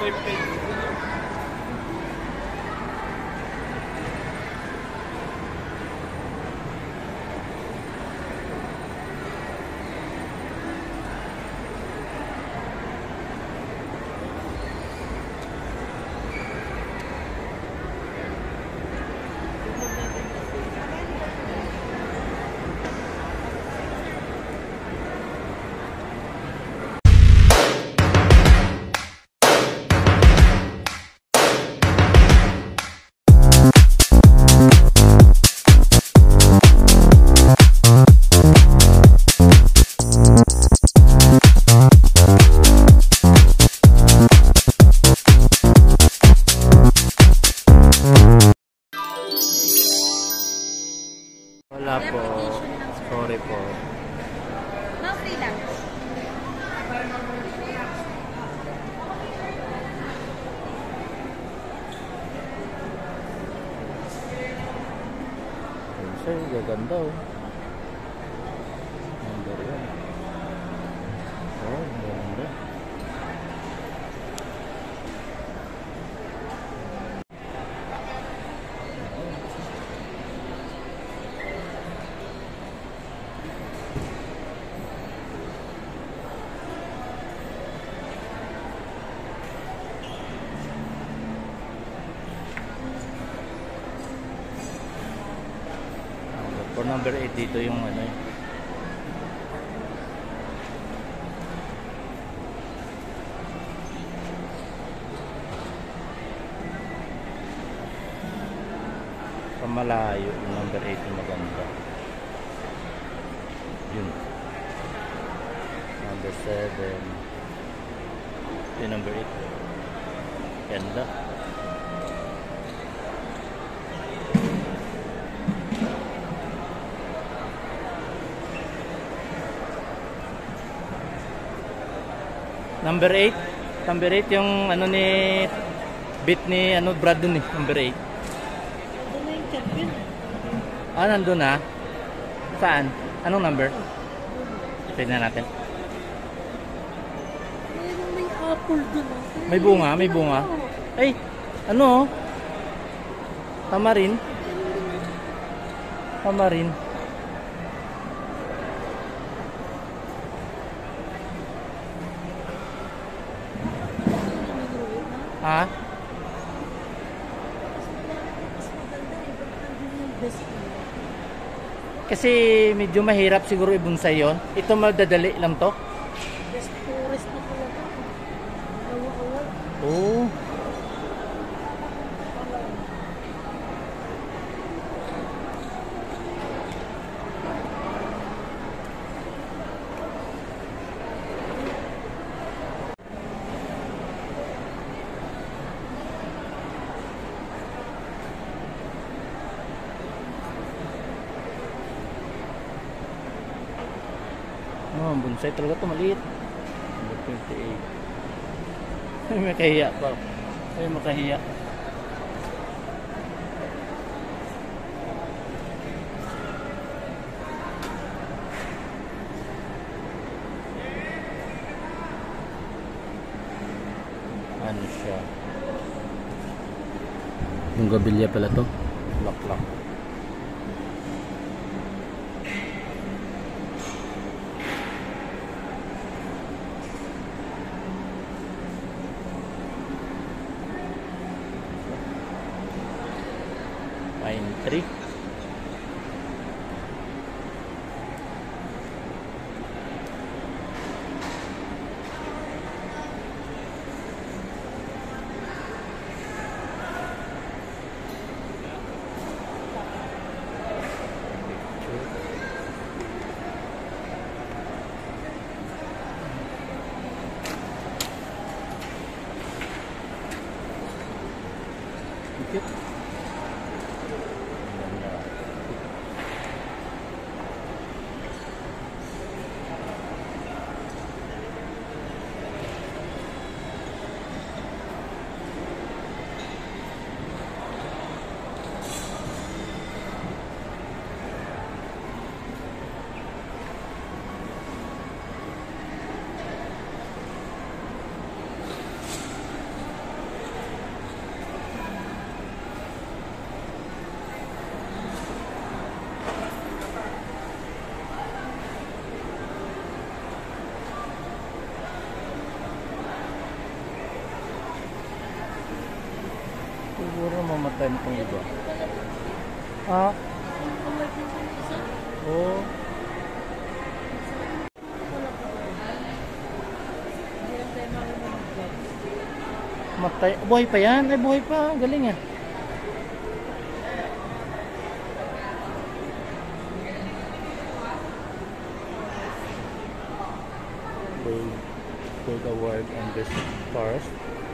Wala po. Sorry po. No, free lang. Sir, gaganda oh. Number 1. Oh, ganda. For number 8 dito yung ano eh. Pamalayo yung number 8 yung maganda. Yun. Number 7. Yung number 8. Ganda. Number 8. Number 8 yung ano ni beat ni ano Brad dun eh. Number 8. Nandun na yung champion. Ah, nandun na. Saan? Anong number? Tignan natin. May apple dun. May bunga, may bunga. Ay, ano? Tamarin. Tamarin. Ha? Kasi medyo mahirap siguro ibonsay yun. Ito madadali lang to. Best forest na pala ito. Awal-awal. Oo. Oh, bonsai talaga ito, maliit. Number 28. Ay, makahiya pa. Ay, makahiya. Ano siya? Yung gabilya pala to. Lock-lock. Pine tree. Cute. Puro mamatay na itong iba. Ah? Oo. Matay. Buhay pa yan? Ay, buhay pa. Galing ah. Gold award on this forest.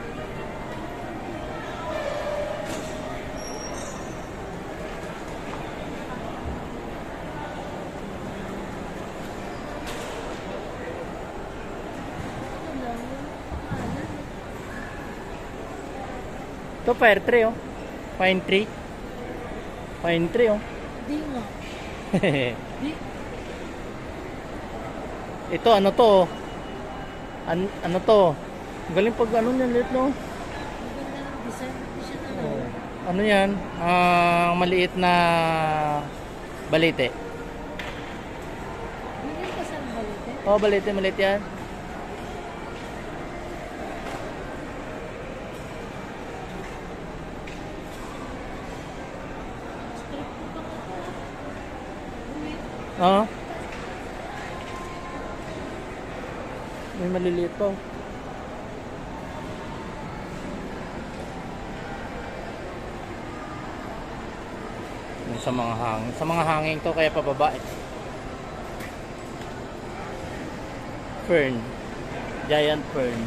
Ito fire tree oh. Pine tree. Pine tree oh. Di nga. Di. Ito ano to? Ano to? Galing pag ano niyan lit no? Maganda ng design. Di siya na. Oh. Ano yan? Maliit na balite. Hindi ka sa balite. Oh, balite, maliit yan. Oo. May maliliit pa. Sa mga hangin. Sa mga hangin to kaya pababa eh. Fern. Giant fern.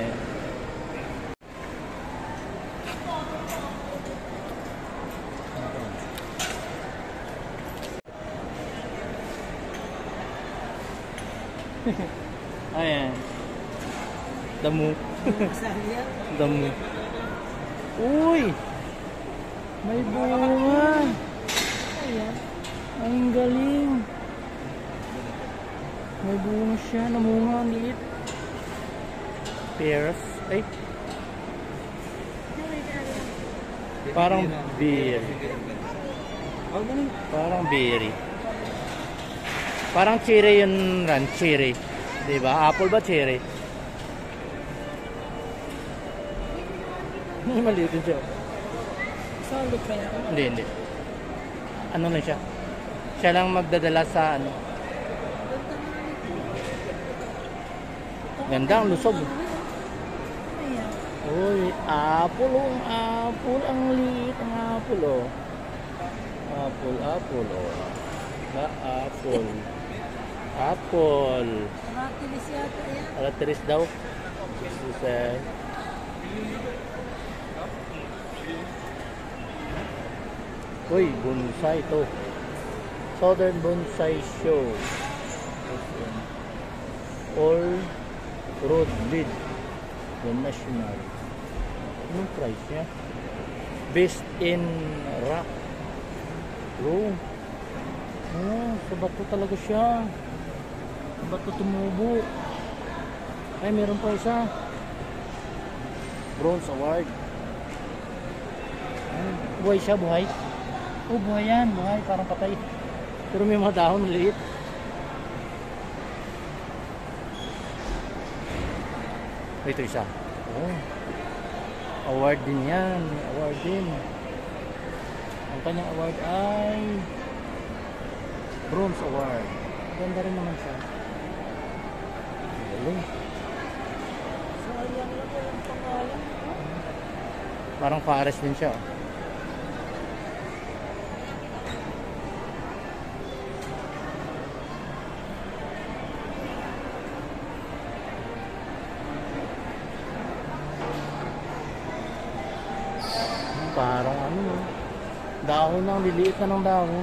Ayan. Damo. Sayang. Damo. Uy! May bunga. Ayan. Ang galing. May bunga siya. Namunga ang liit. Pears. Ay. Parang berry. Parang berry. Parang cherry yun ran. Cherry. Diba? Apple ba cherry? Maliit din siya. Solid pa yan. Hindi, hindi. Ano na siya? Siya lang magdadala sa ano. Ganda ang lusog. Ayan. Uy, apple oh. Apple. Ang liit ang apple oh. Apple, apple oh. Ba, apple. Apple. Aratilis yata yan. Aratilis daw. This is uy, bonsai to. Southern Bonsai Show. All road lead the national. Anong price niya? Based in rock. Oh. Oh, sa bato talaga siya. Sa bato tumubo. Ay, meron pa isa. Bronze award. Ay, buhay siya, buhay. Oh, buhay yan, buhay, parang patay. Pero may mga dahon maliit. Ito isa. Oh. Award din yan. Award din. Ang kanyang award ay Bronze Award. Ganda rin naman siya. Galing. Sayang lang walang pangalan. Parang forest din siya. Parang ano, dahon lang, liliit na ng dahon.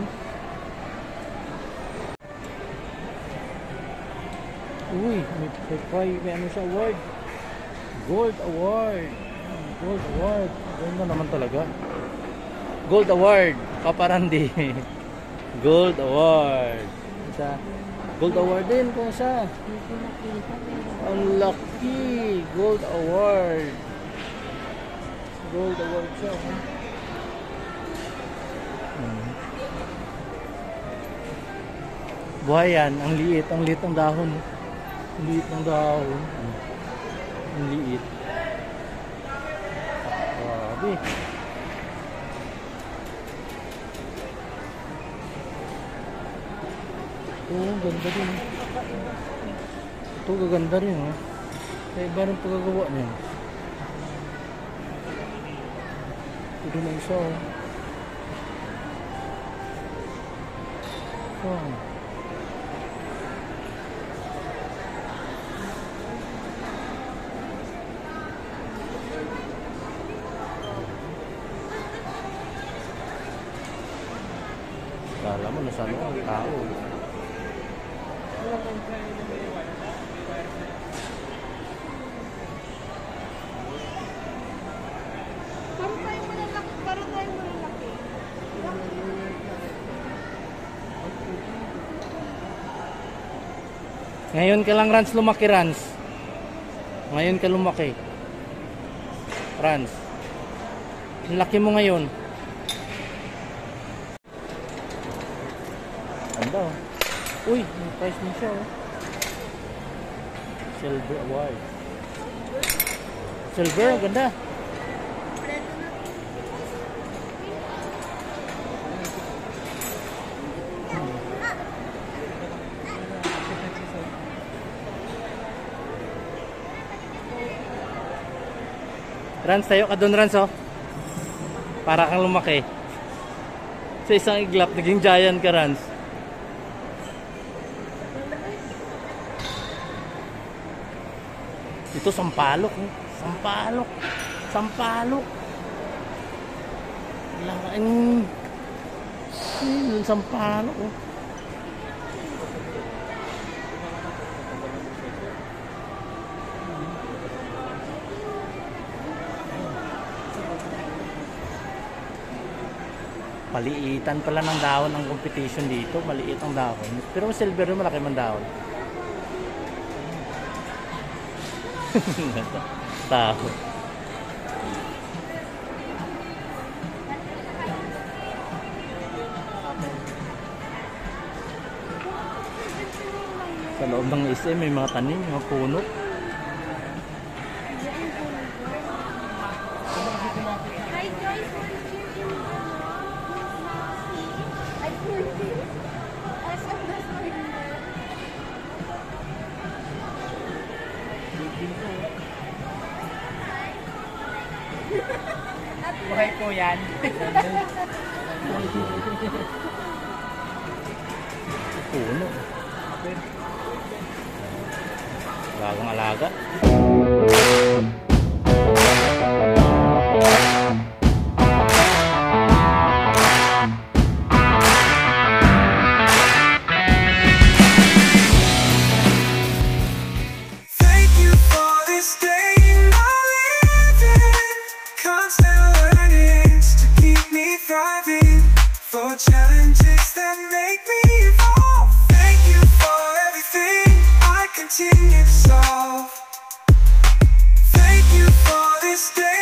Uy, may ano siya award. Gold award. Gold award. Ganda naman talaga. Gold award. Kaparandi. Gold award. Isa. Gold award din kung sa. Hindi ko nakita. Ang laki. Gold award. Gold award siya. Buhay yan. Ang liit. Ang liit ng dahon. Ang liit ng dahon. Ang liit. Grabe. Oo, ganda din. Ito, gaganda rin. Oh. Kaya iba rin pagkagawa niya. Ito na isa. Oh. Oh. Kala mo nasa ano ang tao. Parang tayo malalaki. Parang tayo malalaki. Ngayon ka lang, Rans, lumaki, Rans. Ngayon ka lumaki. Rans. Ang laki mo ngayon. Ganda, oh. Uy, may price mo siya, oh. Silver, white. Silver, ganda. Rans, tayo ka dun, Rans, oh. Para kang lumaki. Sa isang iglap, naging giant ka, Rans. Ito, sampalok, oh. Sampalok. Sampalok. Laking. Sampalok, oh. Maliitan pala ng dahon ng competition dito. Maliit ang dahon. Pero silver yung malaki man dahon. Taho. Sa loob ng SM may mga tanim, mga puno. Hi guys, we're here in I told you. SM the Surrender. Buhay ko yan. Puno. Alagang alaga. Thank you for this day I live in. Constant learnings to keep me thriving. For challenges that make me evolve. Thank you for everything I continue to solve. Thank you for this day.